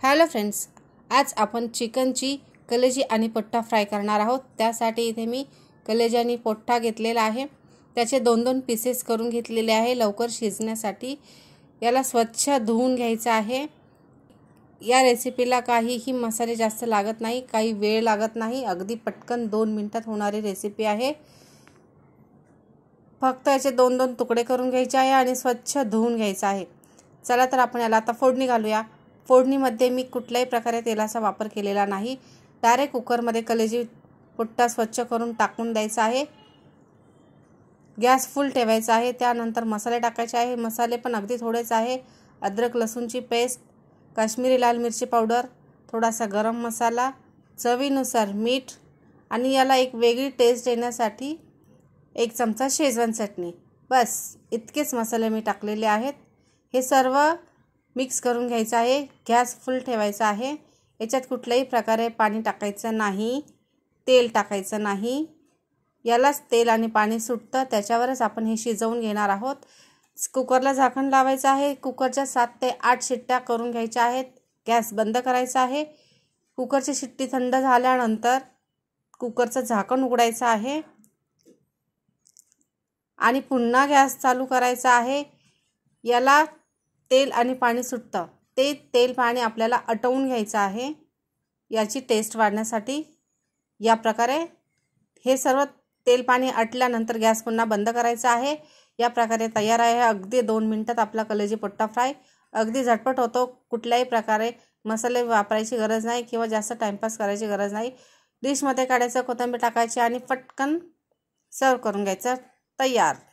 Hello friends, आज आपण चिकनची कलेजी आणि पोट्टा फ्राय करणार आहोत। त्यासाठी इथे मी कलेजी आणि पोट्टा घेतलेला आहे। त्याचे दोन दोन पीसेस करून घेतलेले आहे लवकर शिजण्यासाठी। याला स्वच्छ धुवून घ्यायचं आहे। या रेसिपीला काहीही मसाले जास्त लागत नाही, काही वेळ लागत नाही, अगदी पटकन 2 मिनिटात होणारी रेसिपी आहे। फक्त याचे दोन दोन तुकडे करून घ्यायचे आहे आणि स्वच्छ धुवून घ्यायचं आहे। चला तर आपण याला आता फोडणी घालूया। फोडणीमध्ये मी कुठल्याही प्रकारे तेलाचा वापर केलेला नाही। डायरेक्ट कुकरमध्ये कलेजी पोट्टा स्वच्छ करून टाकून द्यायचा आहे। गॅस फुल ठेवायचा आहे। त्यानंतर मसाले टाकायचे आहे। मसाले पण अगदी थोडेच आहे। अद्रक लसूणची पेस्ट, काश्मीरी लाल मिरची पावडर, थोडासा गरम मसाला, चवीनुसार मीठ आणि याला एक वेगळी टेस्ट येण्यासाठी 1 चमचा शेजवान चटणी। बस इतकेच मसाले मी टाकलेले आहेत। हे सर्व मिक्स करून घ्यायचं आहे। गॅस फुल ठेवायचा आहे। याच्यात कुठल्याही प्रकारे पाणी टाकायचं नाही, तेल टाकायचं नाही। यालाच तेल आणि पाणी सुटतं, त्याच्यावरच आपण हे शिजवून घेणार आहोत। कुकरला झाकण लावायचं आहे। कुकरच्या 7 ते 8 शिट्ट्या करून घ्यायच्या आहेत। गॅस बंद करायचा आहे। कुकरची शिट्टी थंड झाल्यानंतर कुकरचं झाकण उघडायचं आहे आणि पुन्हा गॅस चालू करायचा आहे। याला तेल आणि पाणी सुटतं, ते तेल पाणी आपल्याला आटवून घ्यायचं आहे याची टेस्ट वाढण्यासाठी। या प्रकारे हे सर्व तेल पाणी आटल्यानंतर गॅस पुन्हा बंद करायचा आहे। या प्रकारे तयार आहे। अगदी 2 मिनिटात आपला कलेजी पोट्टा फ्राय अगदी झटपट होतो। कुठल्याही प्रकारे मसाले वापरायची गरज नाही किंवा जास्त टाइमपास करायची गरज नाही। डिशमध्ये काढायचं, कोथिंबीर टाकायची आणि पटकन सर्व करून घ्यायचं। तयार।